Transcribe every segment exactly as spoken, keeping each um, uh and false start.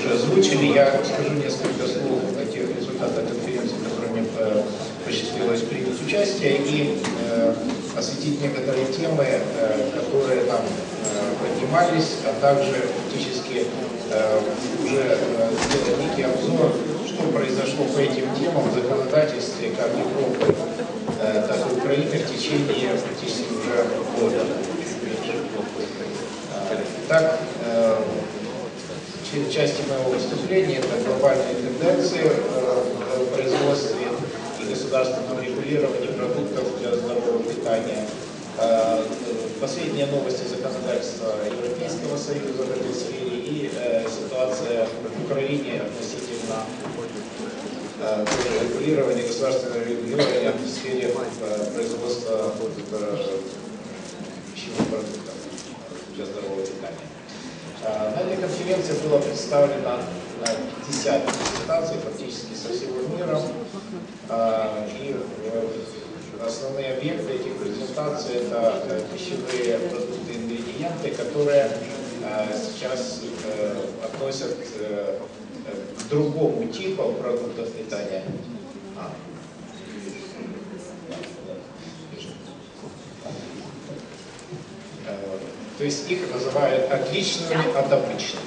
уже озвучили. Я скажу несколько слов о тех результатах конференции, в которой мне посчастливилось принять участие, и э, осветить некоторые темы, э, которые там э, поднимались, а также фактически э, уже э, сделать некий обзор, что произошло по этим темам в законодательстве как Европы, э, так и Украины в течение практически уже года. Так, э, части моего выступления — это глобальные тенденции в производстве и государственном регулировании продуктов для здорового питания, последние новости законодательства Европейского Союза в этой сфере и ситуация в Украине относительно регулирования, государственного регулирования в сфере производства пищевых продуктов для здорового питания. На этой конференции было представлено пятьдесят презентаций фактически со всего мира. И основные объекты этих презентаций — это пищевые продукты, ингредиенты, которые сейчас относят к другому типу продуктов питания. То есть их называют отличными от обычных.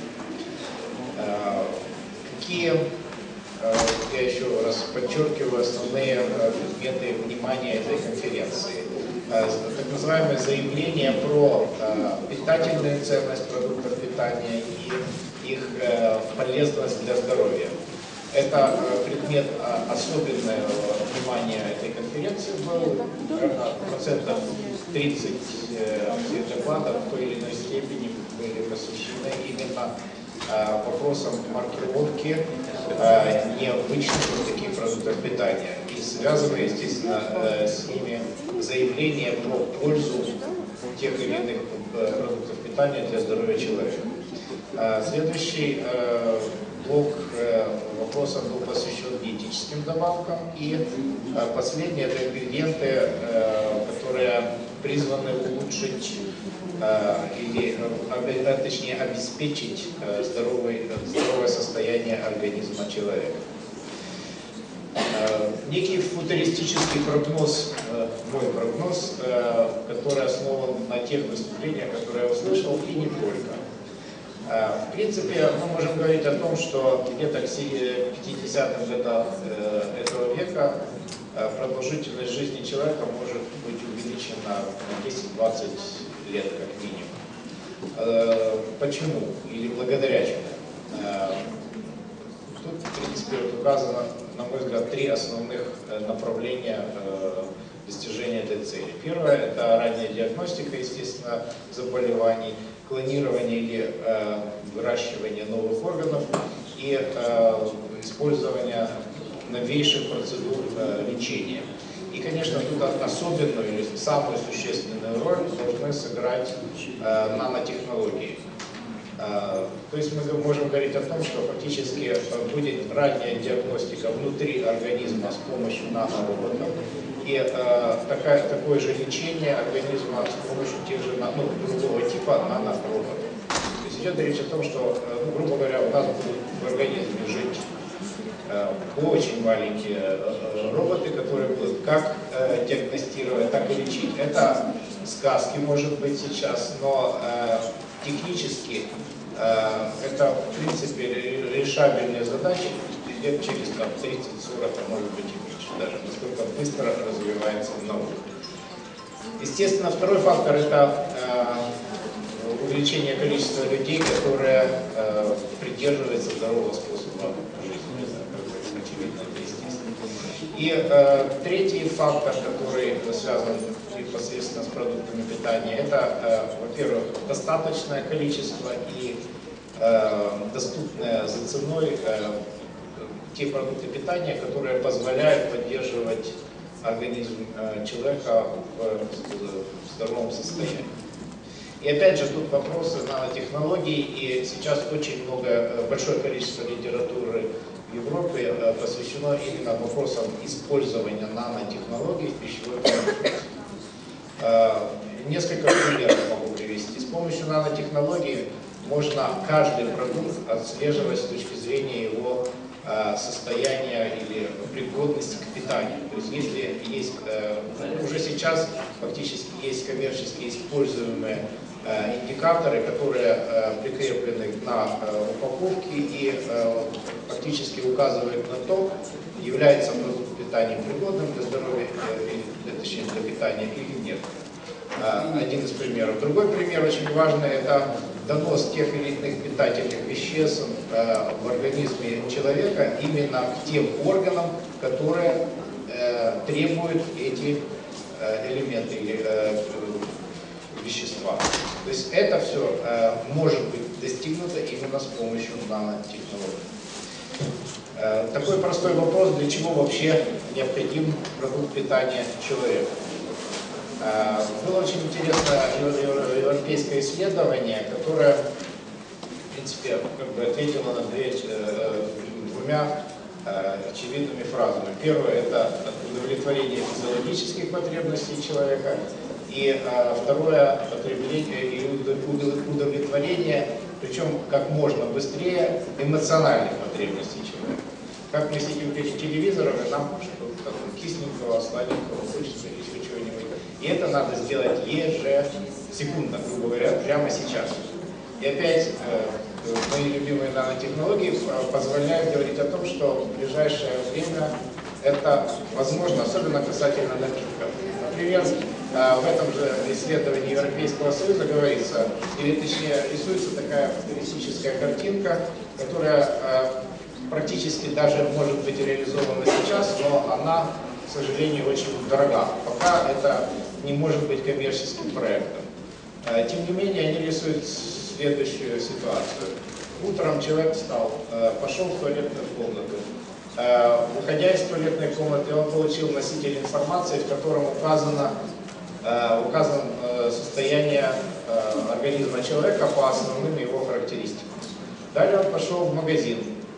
Какие, я еще раз подчеркиваю, основные предметы внимания этой конференции? Так называемое заявление про питательную ценность продуктов питания и их полезность для здория. Это предмет особенного внимания этой конференции был. Наверное, процентов тридцать всех докладов в той или иной степени были посвящены именно вопросам маркировки необычных вот таких продуктов питания. И связано, естественно, с ними заявление про пользу тех или иных продуктов питания для здоровья человека. Следующий блок вопросов был посвящен диетическим добавкам. И последние — это ингредиенты, которые призваны улучшить или, точнее, обеспечить здоровый, здоровое состояние организма человека. Некий футуристический прогноз, мой прогноз, который основан на тех выступлениях, которые я услышал, и не только. В принципе, мы можем говорить о том, что где-то к пятидесятым годам этого века продолжительность жизни человека может быть увеличена на десять-двадцать лет как минимум. Почему? Или благодаря чему? Тут, в принципе, указано, на мой взгляд, три основных направления достижения этой цели. Первое — это ранняя диагностика, естественно, заболеваний, клонирование или э, выращивание новых органов и э, использование новейших процедур э, лечения. И, конечно, тут особенную или самую существенную роль должны сыграть э, нанотехнологии. Э, то есть мы можем говорить о том, что фактически будет ранняя диагностика внутри организма с помощью нанороботов. И э, такая, такое же лечение организма с помощью тех же, ну, другого типа нанороботов. То есть идет речь о том, что, ну, грубо говоря, у нас будут в организме жить э, очень маленькие э, роботы, которые будут как э, диагностировать, так и лечить. Это сказки, может быть, сейчас, но э, технически э, это, в принципе, решабельные задачи лет через тридцать-сорок, а может быть и меньше, даже насколько быстро развивается наука. Естественно, второй фактор — это э, увеличение количества людей, которые э, придерживаются здорового способа жизни. Это, очевидно, это естественно. И э, третий фактор, который связан непосредственно с продуктами питания, это, э, во-первых, достаточное количество и э, доступное за ценой э, те продукты питания, которые позволяют поддерживать организм человека в здоровом состоянии. И опять же, тут вопросы нанотехнологий, и сейчас очень много, большое количество литературы в Европе посвящено именно вопросам использования нанотехнологий в пищевой продукции. Несколько примеров могу привести. С помощью нанотехнологий можно каждый продукт отслеживать с точки зрения его э, состояния или пригодности к питанию. То есть если есть, э, уже сейчас фактически есть коммерчески используемые э, индикаторы, которые э, прикреплены на э, упаковке и э, фактически указывают на то, является продукт питания пригодным для здоровья, э, точнее для питания или нет. Один из примеров. Другой пример очень важный — это донос тех или иных питательных веществ э, в организме человека именно к тем органам, которые э, требуют эти э, элементы или э, вещества. То есть это все э, может быть достигнуто именно с помощью нанотехнологий. Э, такой простой вопрос: для чего вообще необходим продукт питания человека? Было очень интересное европейское исследование, которое, в принципе, как бы ответило на две, двумя очевидными фразами. Первое — это удовлетворение физиологических потребностей человека, и второе — потребление и удовлетворение, причем как можно быстрее, эмоциональных потребностей человека. Как мы сидим перед телевизором, и нам что-то кисленького, сладенького хочется, или еще чего-нибудь. И это надо сделать ежесекундно, грубо говоря, прямо сейчас. И опять э, мои любимые нанотехнологии позволяют говорить о том, что в ближайшее время это возможно, особенно касательно напитков. Например, э, в этом же исследовании Европейского Союза говорится, или точнее рисуется такая футуристическая картинка, которая э, практически даже может быть реализована сейчас, но она, к сожалению, очень дорога. Пока это не может быть коммерческим проектом. Тем не менее, они рисуют следующую ситуацию. Утром человек встал, пошел в туалетную комнату. Выходя из туалетной комнаты, он получил носитель информации, в котором указано, указано состояние организма человека по основным его характеристикам. Далее он пошел в магазин.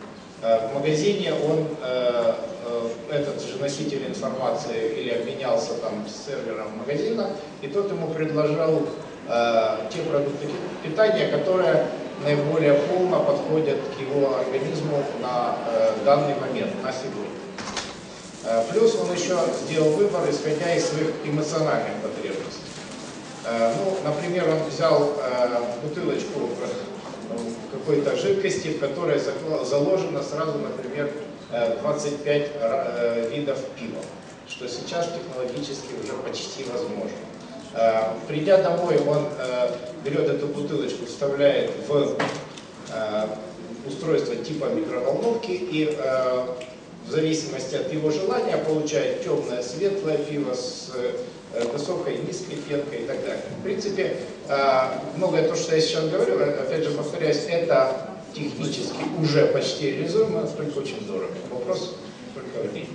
В магазине он, э, э, этот же носитель информации, или обменялся там с сервером магазина, и тот ему предложил э, те продукты питания, которые наиболее полно подходят к его организму на э, данный момент, на сегодня. Э, плюс он еще сделал выбор, исходя из своих эмоциональных потребностей. Э, ну, например, он взял э, бутылочку какой-то жидкости, в которой заложено сразу, например, двадцать пять видов пива, что сейчас технологически уже почти возможно. Придя домой, он берет эту бутылочку, вставляет в устройство типа микроволновки и в зависимости от его желания получает темное, светлое пиво с высокой, низкой пенкой и так далее. В принципе, многое то, что я сейчас говорю, опять же повторяюсь, это технически уже почти реализуемо, только очень дорого. Вопрос только времени.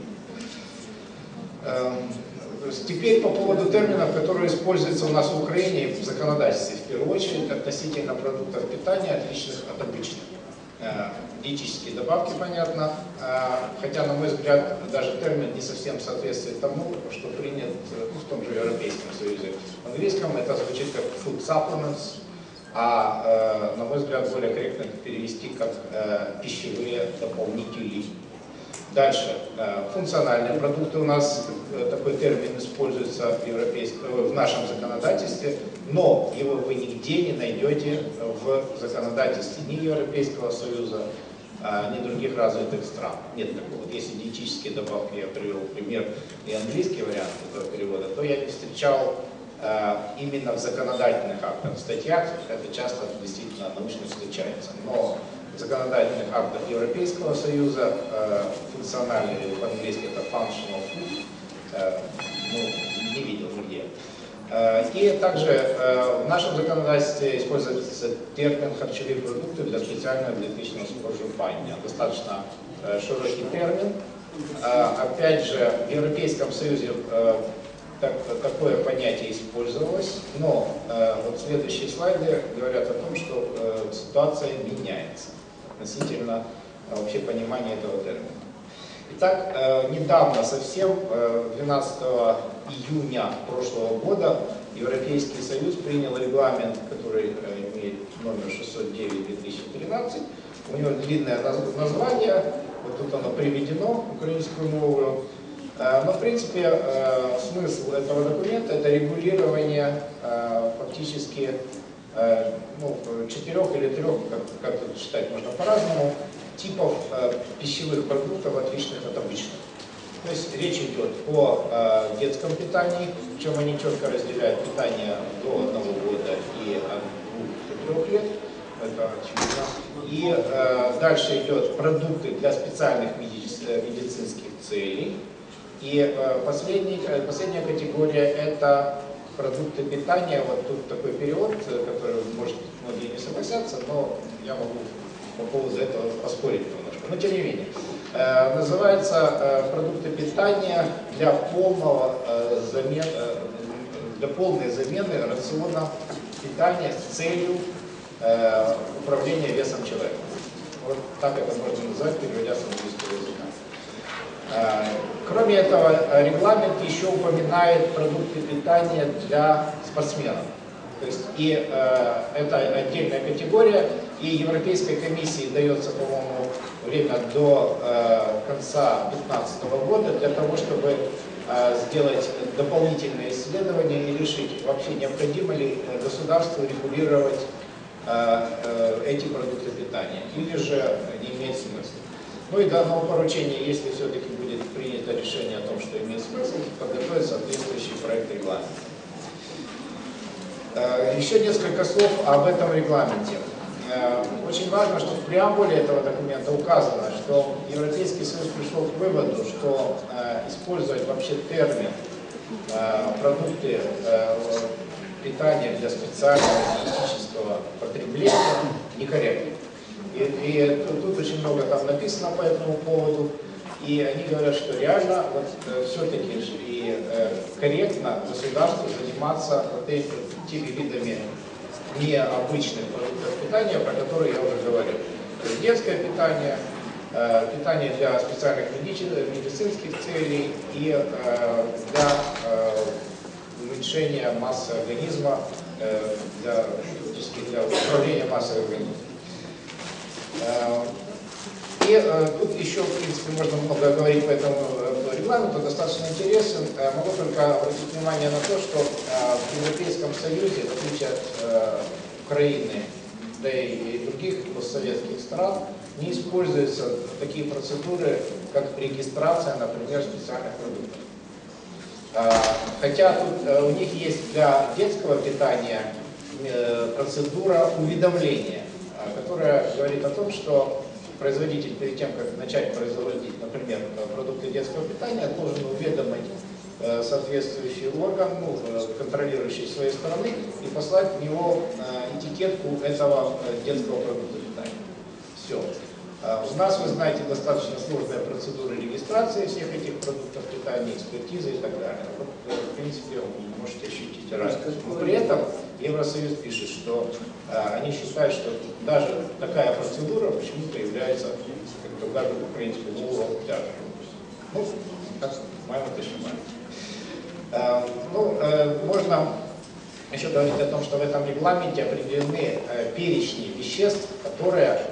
Теперь по поводу терминов, которые используются у нас в Украине в законодательстве, в первую очередь относительно продуктов питания, отличных от обычных. Диетические добавки, понятно, хотя, на мой взгляд, даже термин не совсем соответствует тому, что принят в том же Европейском Союзе. В английском это звучит как food supplements, а, на мой взгляд, более корректно это перевести как пищевые дополнители. Дальше, функциональные продукты. У нас такой термин используется в, европейском, в нашем законодательстве, но его вы нигде не найдете в законодательстве ни Европейского Союза, ни других развитых стран. Нет такого. Вот если диетические добавки, я привел пример, и английский вариант этого перевода, то я не встречал именно в законодательных актах, в статьях, это часто действительно научно встречается. Но в законодательных актах Европейского Союза э, функциональный, по-английски это functional food, э, ну, не видел нигде. Э, и также э, в нашем законодательстве используется термин харчевые продукты для специального диетичного споживания. Достаточно э, широкий термин. Э, опять же, в Европейском Союзе э, так, такое понятие использовалось, но э, вот следующие слайды говорят о том, что э, ситуация меняется относительно э, вообще понимания этого термина. Итак, э, недавно совсем, э, двенадцатого июня прошлого года, Европейский Союз принял регламент, который имеет номер шестьсот девять две тысячи тринадцать. У него длинное название, вот тут оно приведено, украинскую мову. Но, в принципе, смысл этого документа – это регулирование фактически ну, четырех или трех, как, как тут считать можно по-разному, типов пищевых продуктов, отличных от обычных. То есть речь идет о детском питании, причем они четко разделяют питание до одного года и от двух до трех лет. Это очевидно. И э, дальше идет продукты для специальных медицинских целей. И э, последний, последняя категория – это продукты питания. Вот тут такой перевод, который, может, многие не согласятся, но я могу по поводу этого поспорить немножко. Но тем не менее. Э, называется э, продукты питания для полного э, замен, э, для полной замены рациона питания с целью э, управления весом человека. Вот так это можно назвать, переводя с английского языка. Э, кроме этого, регламент еще упоминает продукты питания для спортсменов. То есть и э, это отдельная категория, и Европейской комиссии дается, по-моему, время до э, конца две тысячи пятнадцатого года для того, чтобы э, сделать дополнительные исследования и решить, вообще необходимо ли государству регулировать э, э, эти продукты питания, или же не имеет смысла. Ну и данного поручения, если все-таки будет принято решение о том, что имеет смысл, подготовить соответствующий проект регламента. Еще несколько слов об этом регламенте. Очень важно, что в преамбуле этого документа указано, что Европейский Союз пришел к выводу, что использовать вообще термин продукты питания для специального диетического потребления некорректно. И, и тут очень много там написано по этому поводу. И они говорят, что реально вот, э, все-таки и э, корректно государству заниматься вот этими, теми видами необычных продуктов питания, про которые я уже говорил. То есть детское питание, э, питание для специальных медицинских целей и э, для э, уменьшения массы организма, э, для, для управления массой организма. Э, И э, тут еще, в принципе, можно много говорить по этому э, регламенту, достаточно интересен. Э, могу только обратить внимание на то, что э, в Европейском Союзе, в отличие от э, Украины, да и других постсоветских стран, не используются такие процедуры, как регистрация, например, специальных продуктов. Э, хотя тут э, у них есть для детского питания э, процедура уведомления, э, которая говорит о том, что производитель перед тем, как начать производить, например, продукты детского питания, должен уведомить э, соответствующий орган, ну, контролирующий с своей стороны, и послать в него э, этикетку этого э, детского продукта питания. Все. Э, у нас, вы знаете, достаточно сложная процедура регистрации всех этих продуктов питания, экспертизы и так далее. Вот, э, в принципе, вы можете ощутить разницу. Но при этом Евросоюз пишет, что э, они считают, что даже такая процедура почему-то является, как то кажут украинскую голову, тяжкой. Ну, как маємо те, що маємо. Э, ну, э, можно еще говорить о том, что в этом регламенте определены э, перечни веществ, которые э,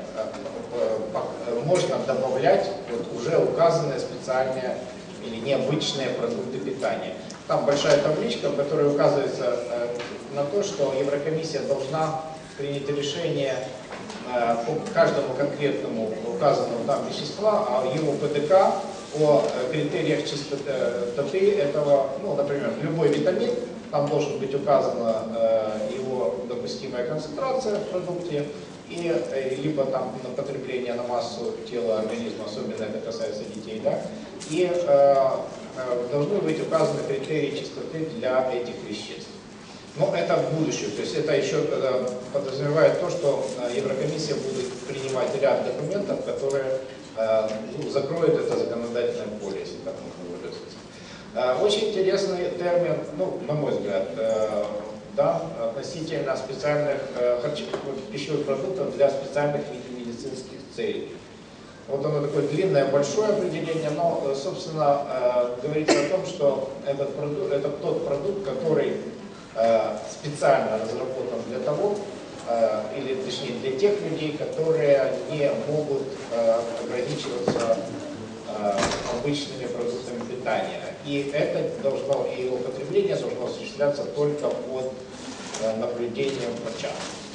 э, можно добавлять вот, уже указанные специальные или необычные продукты питания. Там большая табличка, в которой указывается э, на то, что Еврокомиссия должна принять решение э, по каждому конкретному указанному там вещества, а его ПДК о э, критериях чистоты этого, ну, например, любой витамин, там должен быть указана э, его допустимая концентрация в продукте, и э, либо там на потребление на массу тела организма, особенно это касается детей, да, и э, должны быть указаны критерии чистоты для этих веществ. Но это в будущем, то есть это еще подразумевает то, что Еврокомиссия будет принимать ряд документов, которые ну, закроют это законодательное поле, если так можно выразиться. Очень интересный термин, ну, на мой взгляд, да, относительно специальных пищевых продуктов для специальных медицинских целей. Вот оно такое длинное, большое определение, но, собственно, говорится о том, что этот продукт, это тот продукт, который специально разработан для того, или точнее для тех людей, которые не могут ограничиваться обычными продуктами питания. И это должно, и его потребление должно осуществляться только под наблюдением врача.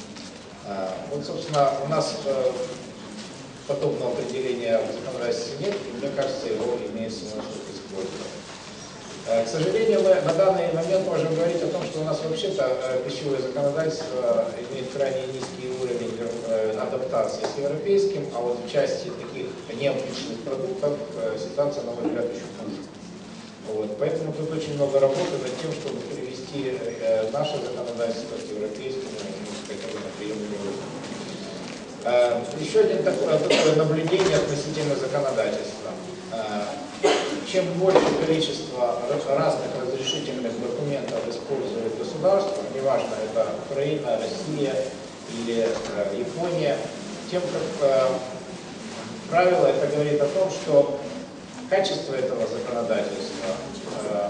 Вот, собственно, у нас подобного определения в законодательстве нет, и мне кажется, его имеет смысл использовать. К сожалению, мы на данный момент можем говорить о том, что у нас вообще-то пищевое законодательство имеет крайне низкий уровень адаптации с европейским, а вот в части таких необычных продуктов ситуация, на мой взгляд, еще хуже. Вот. Поэтому тут очень много работы над тем, чтобы перевести наше законодательство к европейскому, на приемлемый уровень. Еще один такое, такое наблюдение относительно законодательства. Чем больше количество разных разрешительных документов использует государство, неважно, это Украина, Россия или э, Япония, тем как э, правило это говорит о том, что качество этого законодательства э,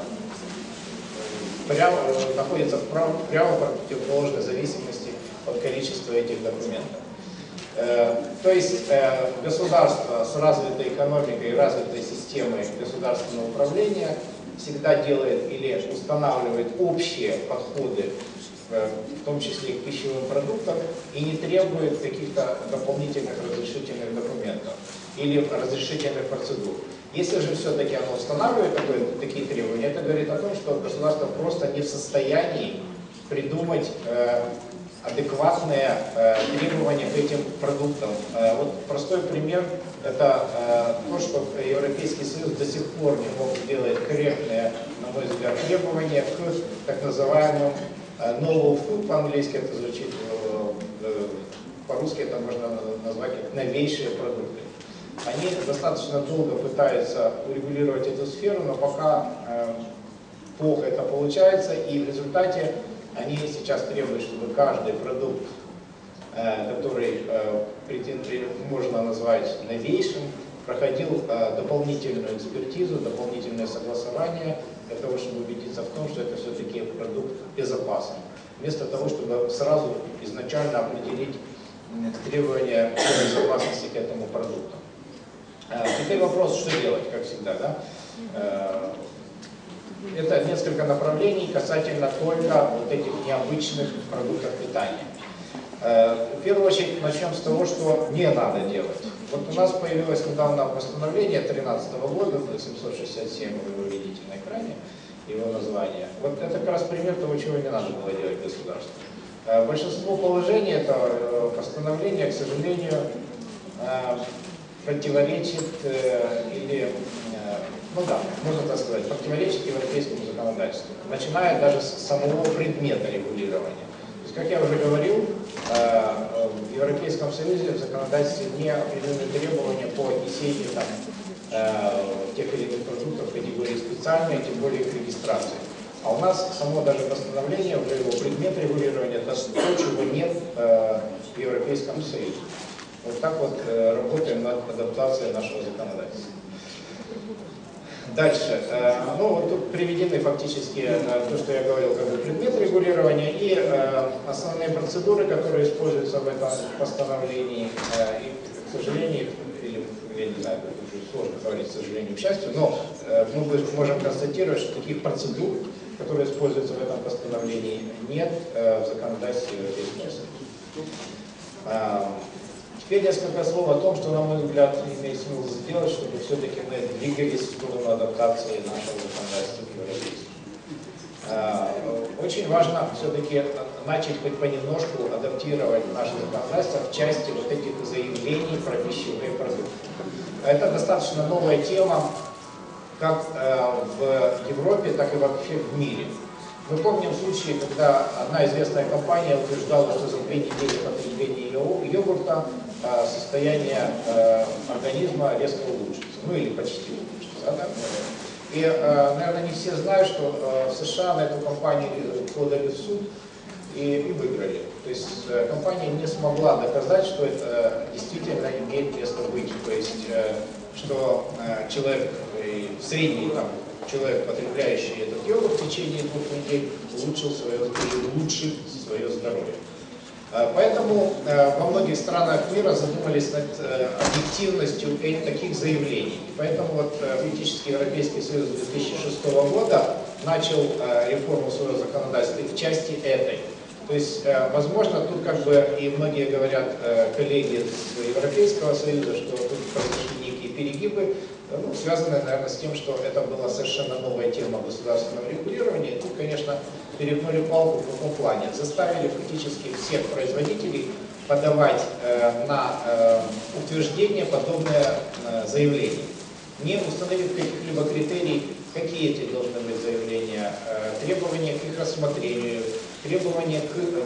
прямо, находится в прямо, прямо противоположной зависимости от количества этих документов. То есть государство с развитой экономикой и развитой системой государственного управления всегда делает или устанавливает общие подходы, в том числе к пищевым продуктам, и не требует каких-то дополнительных разрешительных документов или разрешительных процедур. Если же все-таки оно устанавливает такое, такие требования, это говорит о том, что государство просто не в состоянии придумать адекватные э, требования к этим продуктам. Э, вот простой пример – это э, то, что Европейский Союз до сих пор не мог сделать корректные, на мой взгляд, требования к так называемым э, novel food, по-английски это звучит, э, э, по-русски это можно назвать как новейшие продукты. Они достаточно долго пытаются урегулировать эту сферу, но пока э, плохо это получается, и в результате они сейчас требуют, чтобы каждый продукт, который можно назвать новейшим, проходил дополнительную экспертизу, дополнительное согласование для того, чтобы убедиться в том, что это все-таки продукт безопасный. Вместо того, чтобы сразу изначально определить требования безопасности к этому продукту. Теперь вопрос, что делать, как всегда, да? Это несколько направлений касательно только вот этих необычных продуктов питания. В первую очередь начнем с того, что не надо делать. Вот у нас появилось недавно постановление две тысячи тринадцатого года, семьсот шестьдесят семь, вы его видите на экране, его название. Вот это как раз пример того, чего не надо было делать государству. Большинство положений этого постановления, к сожалению, противоречит или, ну да, можно так сказать, противоречит европейскому законодательству, начиная даже с самого предмета регулирования. То есть, как я уже говорил, в Европейском Союзе в законодательстве не определены требования по отнесению там, тех или иных продуктов в категории специальной, тем более их регистрации. А у нас само даже постановление, уже его предмет регулирования, это то, чего нет в Европейском Союзе. Вот так вот работаем над адаптацией нашего законодательства. Дальше. Ну, вот тут приведены фактически то, что я говорил, как бы предмет регулирования и основные процедуры, которые используются в этом постановлении. И, к сожалению, или, я не знаю, уже сложно говорить, к сожалению, к счастью, но мы можем констатировать, что таких процедур, которые используются в этом постановлении, нет в законодательстве Европейского Союза. Теперь несколько слов о том, что, на мой взгляд, имеет смысл сделать, чтобы все-таки мы двигались в сторону адаптации нашего законодательства к европейскому. Очень важно все-таки начать хоть понемножку адаптировать наше законодательство в части вот этих заявлений про пищевые продукты. Это достаточно новая тема, как в Европе, так и вообще в мире. Мы помним случаи, когда одна известная компания утверждала, что за две недели потребления йогурта состояние организма резко улучшится, ну или почти улучшится. Да? И, наверное, не все знают, что в США на эту компанию подали в суд и, и выиграли. То есть компания не смогла доказать, что это действительно имеет место быть. То есть, что человек в средней там, человек, потребляющий этот йогурт в течение двух недель, улучшил свое, улучшит свое здоровье. Поэтому во многих странах мира задумались над объективностью таких заявлений. И поэтому вот фактически Европейский Союз две тысячи шестого года начал реформу своего законодательства в части этой. То есть, возможно, тут как бы и многие говорят коллеги из Европейского Союза, что тут произошли некие перегибы, ну, связанные, наверное, с тем, что это была совершенно новая тема государственного регулирования. И тут, конечно, перегнули палку в каком плане. Заставили фактически всех производителей подавать э, на э, утверждение подобное э, заявление. Не установив каких-либо критерий, какие эти должны быть заявления, э, требования к их рассмотрению, требования к,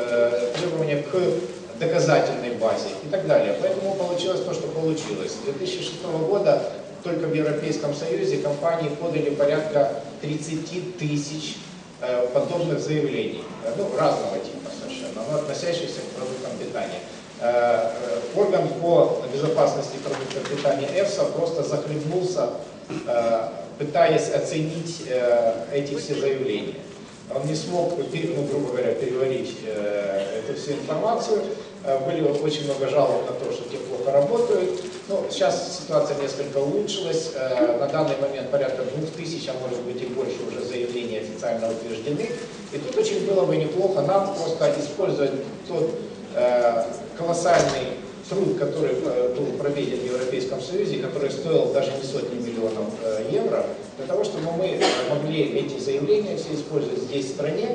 э, требования к доказательной базе и так далее. Поэтому получилось то, что получилось. С две тысячи шестого года только в Европейском Союзе компании подали порядка тридцати тысяч э, подобных заявлений, ну, разного типа совершенно, но относящихся к продуктам питания. Э, э, орган по безопасности продуктов питания ЭФСА просто захлебнулся, э, пытаясь оценить э, эти все заявления. Он не смог, ну, грубо говоря, переварить э, эту всю информацию. Э, были очень много жалоб на то, что те плохо работают. Ну, сейчас ситуация несколько улучшилась. Э, на данный момент порядка двух тысяч, а может быть и больше, уже заявлений официально утверждены. И тут очень было бы неплохо нам просто использовать тот э, колоссальный труд, который э, был проведен в Европейском Союзе, который стоил даже не сотни миллионов э, евро, для того, чтобы мы могли эти заявления все использовать здесь, в стране,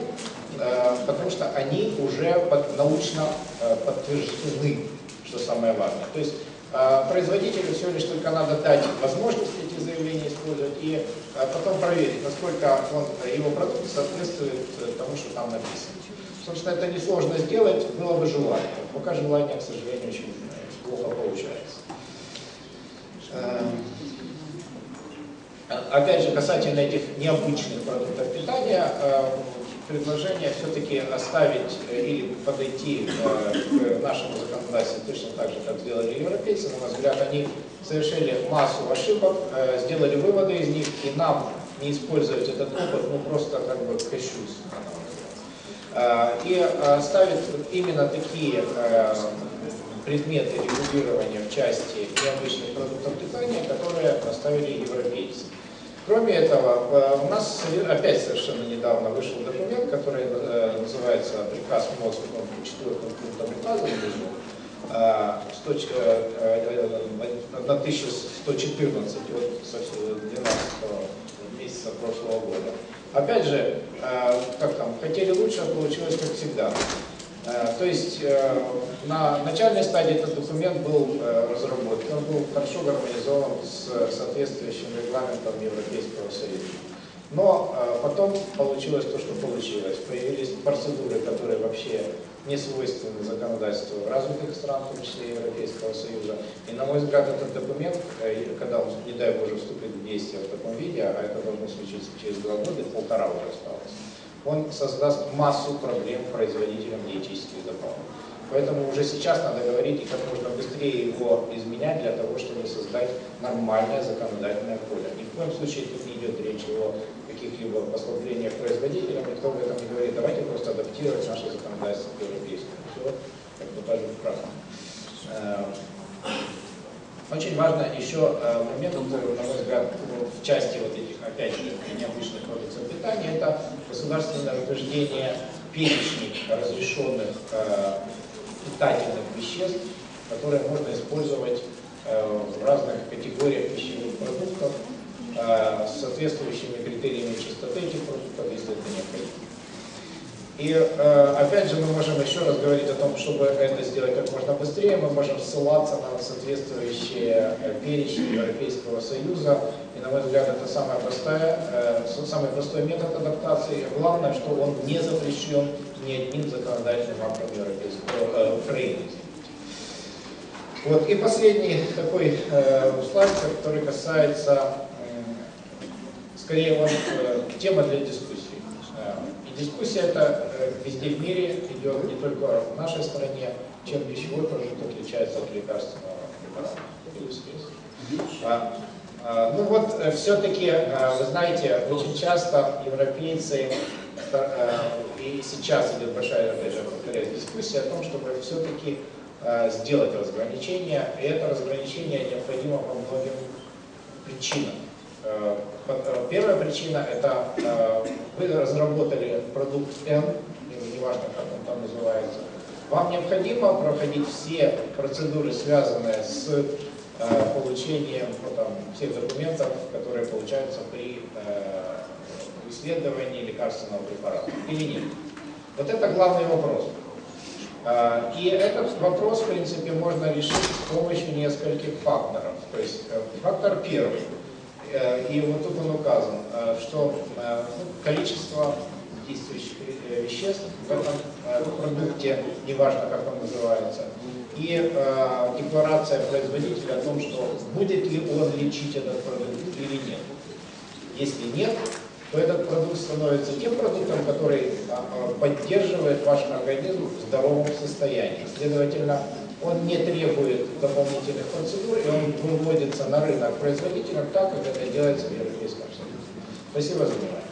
э, потому что они уже под, научно э, подтверждены, что самое важное. То есть э, производителю всего лишь только надо дать возможность эти заявления использовать и э, потом проверить, насколько он, его продукт соответствует тому, что там написано. Собственно, это несложно сделать, было бы желание. Пока желание, к сожалению, очень плохо получается. Опять же, касательно этих необычных продуктов питания, предложение все-таки оставить или подойти к нашему законодательству точно так же, как сделали европейцы. На мой взгляд, они совершили массу ошибок, сделали выводы из них, и нам не использовать этот опыт, ну просто как бы кощунственно. И ставит именно такие предметы регулирования в части необычных продуктов питания, которые поставили европейцы. Кроме этого, у нас опять совершенно недавно вышел документ, который называется приказ МОЗ по четвертому пункту указа тысяча сто четырнадцать от двенадцатого месяца прошлого года. Опять же, как там, хотели лучше, а получилось как всегда. То есть на начальной стадии этот документ был разработан, он был хорошо гармонизован с соответствующим регламентом Европейского Союза. Но потом получилось то, что получилось. Появились процедуры, которые вообще не свойственны законодательству развитых стран, в том числе Европейского Союза. И, на мой взгляд, этот документ, когда он, не дай Боже, вступит в действие в таком виде, а это должно случиться через два года, полтора уже осталось, он создаст массу проблем производителям диетических добавок. Поэтому уже сейчас надо говорить и как можно быстрее его изменять для того, чтобы создать нормальное законодательное поле. Ни в коем случае тут не идет речь о каких-либо послаблениях производителям, никто об этом не говорит. Давайте просто адаптировать наше законодательство к европейскому. Все как бы даже в красном. Очень важно еще момент, на мой взгляд, в части вот этих, опять же, необычных продуктов питания, это государственное утверждение перечней разрешенных э, питательных веществ, которые можно использовать э, в разных категориях пищевых продуктов э, с соответствующими критериями чистоты этих продуктов, если это необходимо. И э, опять же мы можем еще раз говорить о том, чтобы это сделать как можно быстрее, мы можем ссылаться на соответствующие э, перечни Европейского Союза. И, на мой взгляд, это самая простая, э, самый простой метод адаптации. Главное, что он не запрещен ни одним законодательным актом Европейского э, Украины. Вот. И последний такой э, слайд, который касается, э, скорее, вот, э, темы для дискуссии. Дискуссия эта везде в мире идет, не только в нашей стране, чем пищевой продукт отличается от лекарственного препарата или средства. А, Ну вот, все-таки, вы знаете, очень часто европейцы, и сейчас идет большая, опять же, повторяю, дискуссия о том, чтобы все-таки сделать разграничение, и это разграничение необходимо по многим причинам. Первая причина – это вы разработали продукт N, неважно, как он там называется, вам необходимо проходить все процедуры, связанные с получением ну, там, всех документов, которые получаются при э, исследовании лекарственного препарата, или нет? Вот это главный вопрос. Э, и этот вопрос, в принципе, можно решить с помощью нескольких факторов. То есть э, фактор первый, э, и вот тут он указан, э, что э, количество действующих веществ в этом э, продукте, неважно, как он называется, и э, декларация производителя о том, что будет ли он лечить этот продукт или нет. Если нет, то этот продукт становится тем продуктом, который э, поддерживает ваш организм в здоровом состоянии. Следовательно, он не требует дополнительных процедур, и он выводится на рынок производителям так, как это делается в Европейском Союзе. Спасибо за внимание.